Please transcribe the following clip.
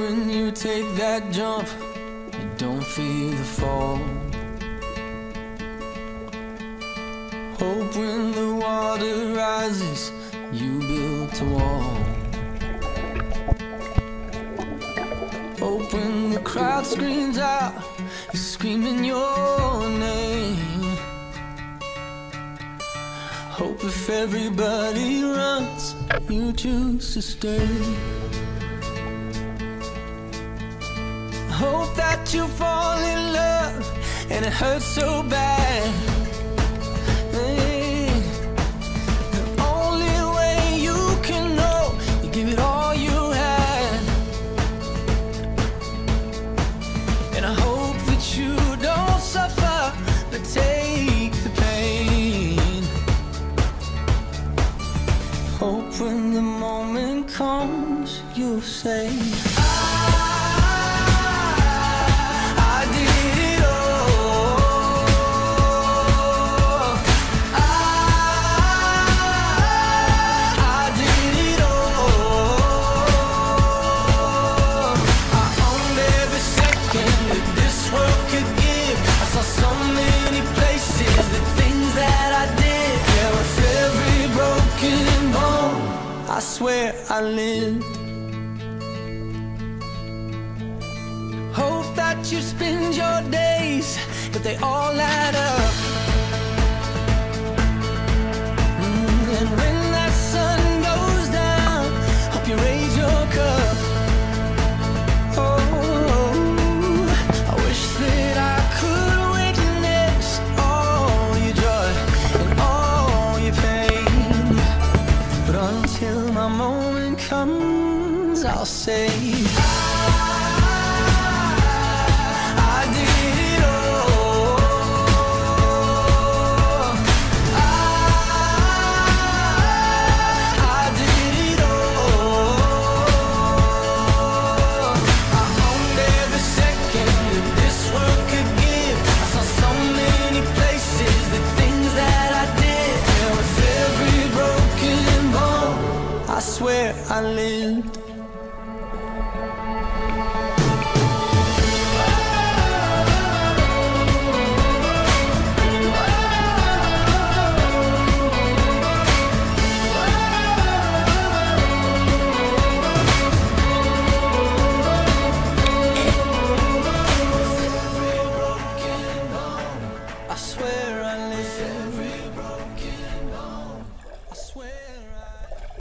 when you take that jump, you don't feel the fall. Hope when the water rises, you built a wall. Hope when the crowd screams out, you're screaming your name. Hope if everybody runs, you choose to stay. Hope that you fall in love and it hurts so bad. Hey, the only way you can know, you give it all you had. And I hope that you don't suffer, but take the pain. Hope when the moment comes, you'll say, I swear I lived. Hope that you spend your days, but they all add up. And when that sun goes down, hope you raise your cup. Oh, I wish that I could witness all your joy and all your pain, but until my moment comes, I'll say, I did it all. I did it all. I owned every second that this world could give. I saw so many places, the things that I did. And with every broken bone, I swear I lived.